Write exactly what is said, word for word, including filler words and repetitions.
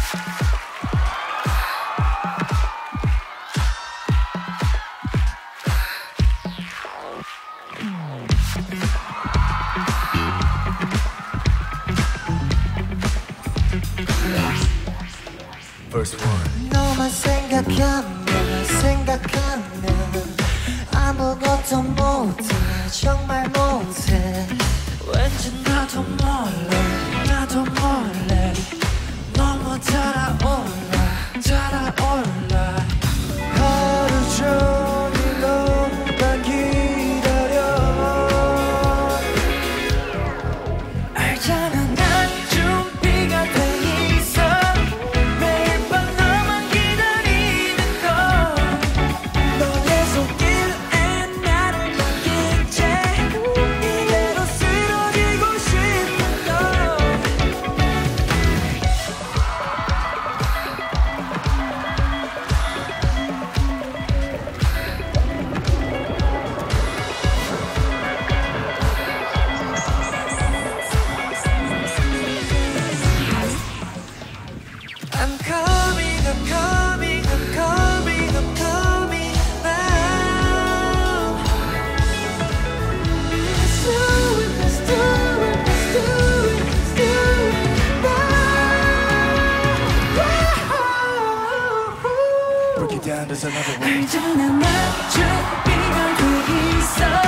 너만 생각하면 생각하면 아무것도 못해 정말 못해 왠지 나도 몰래 나도 몰래 너무 달아올라 달아올라 하루 종일 너만 기다려 알잖아 난 준비가 돼 있어 매일 밤 너만 기다리는 거 너의 손길에 나를 넘긴 채 이대로 쓰러지고 싶은 너 I'm coming, I'm coming, I'm coming, I'm coming now. Let's do it, let's do it, let's do it, let's do it now. Break it down, there's another one. 알잖아 난 준비가 돼 있어